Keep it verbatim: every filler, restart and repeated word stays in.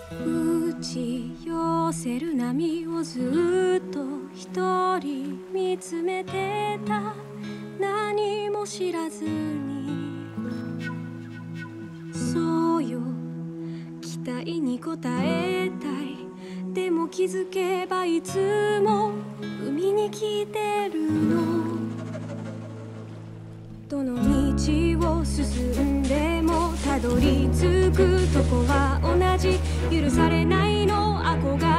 打ち寄せる波をずっと一人見つめてた。何も知らずにそうよ、期待に応えたい。でも気づけばいつも海に来てるの。どの道を進んでもたどり着くとこは同じ。許されないの憧れ